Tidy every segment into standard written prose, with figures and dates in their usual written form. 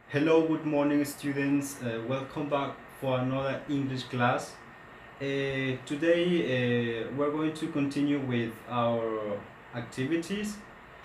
Hello, good morning, students. Welcome back for another English class. Today we're going to continue with our activities.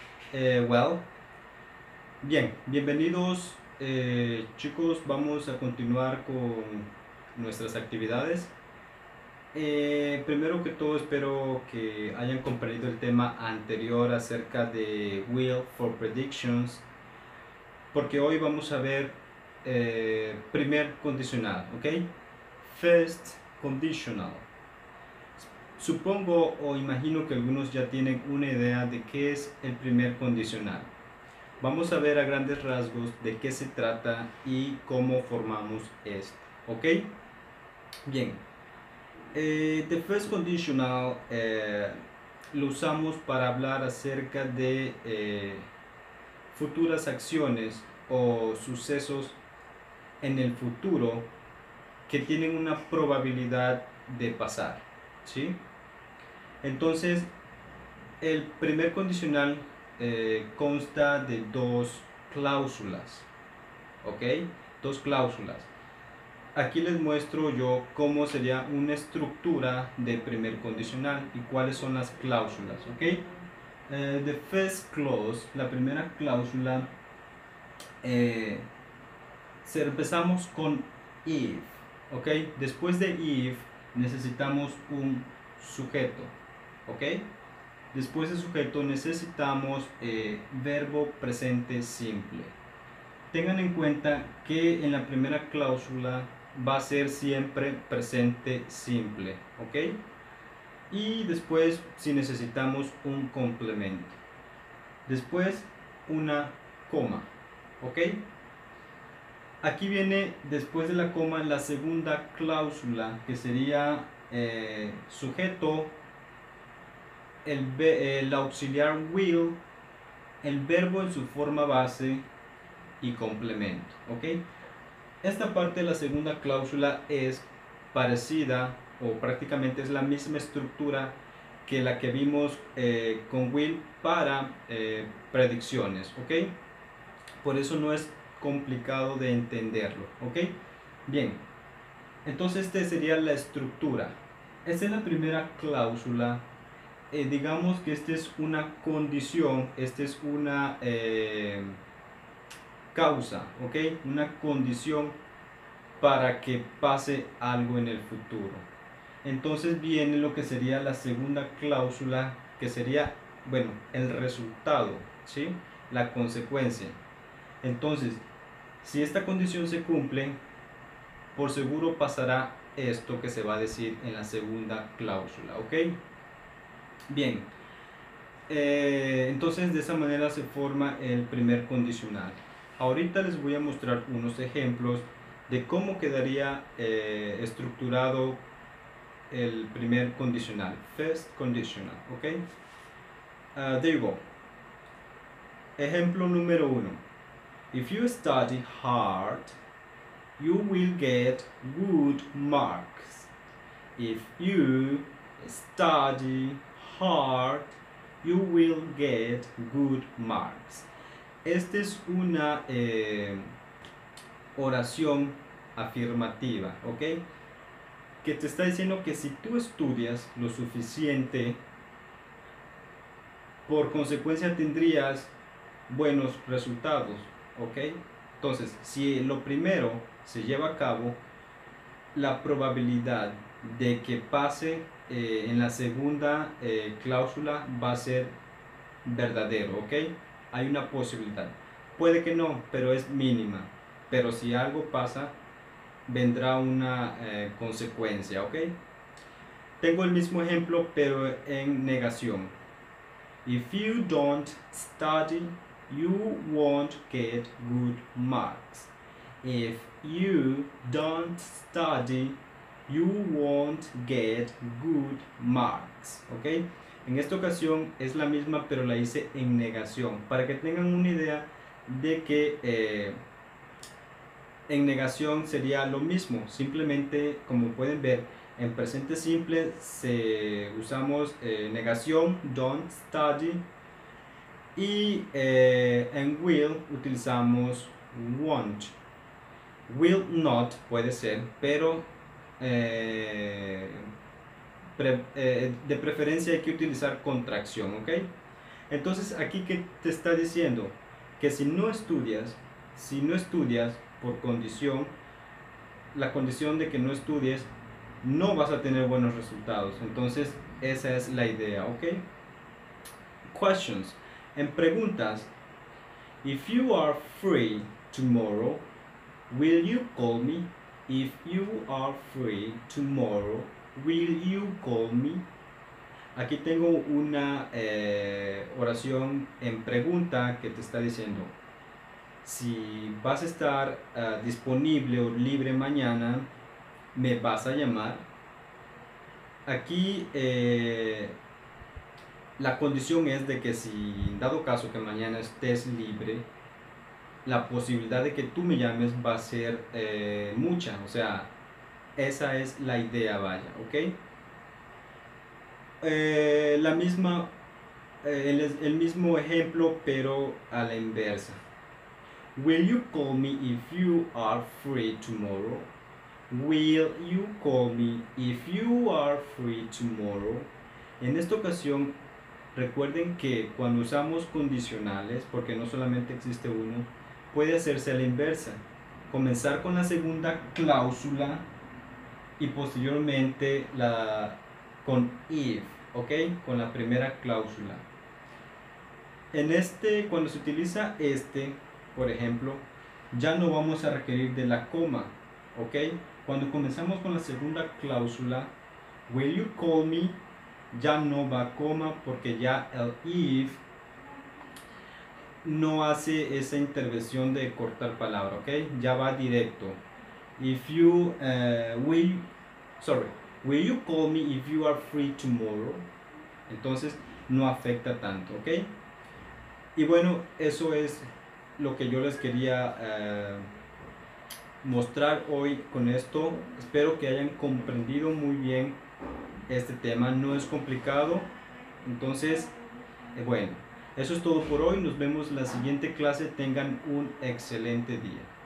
Bienvenidos, chicos. Vamos a continuar con nuestras actividades. Primero que todo, espero que hayan comprendido el tema anterior acerca de Will for Predictions, porque hoy vamos a ver primer condicional, ¿ok? First conditional. Supongo o imagino que algunos ya tienen una idea de qué es el primer condicional. Vamos a ver a grandes rasgos de qué se trata y cómo formamos esto, ¿ok? Bien, the first conditional lo usamos para hablar acerca de futuras acciones o sucesos en el futuro que tienen una probabilidad de pasar, ¿sí? Entonces, el primer condicional consta de dos cláusulas, ¿ok? Dos cláusulas. Aquí les muestro yo cómo sería una estructura de primer condicional y cuáles son las cláusulas, ¿ok? The first clause, la primera cláusula, empezamos con if, ¿ok? Después de if necesitamos un sujeto, ¿ok? Después de sujeto necesitamos verbo presente simple. Tengan en cuenta que en la primera cláusula va a ser siempre presente simple, ¿ok? Y después si necesitamos un complemento. Después una coma, ¿ok? Aquí viene después de la coma la segunda cláusula, que sería sujeto, el auxiliar will, el verbo en su forma base y complemento, ¿ok? Esta parte de la segunda cláusula es parecida o prácticamente es la misma estructura que la que vimos con will para predicciones, ¿ok? Por eso no es complicado de entenderlo, ¿ok? Bien, entonces esta sería la estructura. Esta es la primera cláusula. Digamos que esta es una condición, esta es una causa, ¿ok? Una condición para que pase algo en el futuro. Entonces viene lo que sería la segunda cláusula, que sería, bueno, el resultado, ¿sí? La consecuencia. Entonces, si esta condición se cumple, por seguro pasará esto que se va a decir en la segunda cláusula, ¿ok? Bien, entonces de esa manera se forma el primer condicional. Ahorita les voy a mostrar unos ejemplos de cómo quedaría estructurado el primer condicional, first conditional, ¿ok? There you go. Ejemplo número 1. If you study hard, you will get good marks. If you study hard, you will get good marks. Esta es una oración afirmativa, ¿ok? Que te está diciendo que si tú estudias lo suficiente, por consecuencia tendrías buenos resultados, ¿ok? Entonces, si lo primero se lleva a cabo, la probabilidad de que pase en la segunda cláusula va a ser verdadero, ¿ok? Hay una posibilidad. Puede que no, pero es mínima. Pero si algo pasa, vendrá una consecuencia, ¿ok? Tengo el mismo ejemplo, pero en negación. If you don't study, you won't get good marks. If you don't study, you won't get good marks. ¿Ok? En esta ocasión es la misma, pero la hice en negación, para que tengan una idea de que en negación sería lo mismo. Simplemente, como pueden ver, en presente simple usamos negación, don't study, y en will utilizamos won't. Will not puede ser, pero de preferencia hay que utilizar contracción, ¿ok? Entonces aquí que te está diciendo que si no estudias por condición, la condición de que no estudies, no vas a tener buenos resultados. Entonces esa es la idea, ¿ok? Questions. En preguntas, if you are free tomorrow, will you call me? If you are free tomorrow, will you call me? Aquí tengo una oración en pregunta que te está diciendo si vas a estar disponible o libre mañana, ¿me vas a llamar? Aquí la condición es de que si en dado caso que mañana estés libre, la posibilidad de que tú me llames va a ser mucha, o sea, esa es la idea, vaya, ¿ok? La misma, el mismo ejemplo, pero a la inversa. Will you call me if you are free tomorrow? Will you call me if you are free tomorrow? En esta ocasión, recuerden que cuando usamos condicionales, porque no solamente existe uno, puede hacerse a la inversa. Comenzar con la segunda cláusula y posteriormente con if, ¿ok? Con la primera cláusula. Cuando se utiliza por ejemplo, ya no vamos a requerir de la coma, ¿ok? Cuando comenzamos con la segunda cláusula, will you call me, ya no va coma porque ya el if no hace esa intervención de cortar palabra, ¿ok? Ya va directo. If you, will you call me if you are free tomorrow? Entonces no afecta tanto, ¿ok? Y bueno, eso es lo que yo les quería mostrar hoy con esto. Espero que hayan comprendido muy bien este tema, no es complicado. Entonces, bueno, eso es todo por hoy. Nos vemos en la siguiente clase. Tengan un excelente día.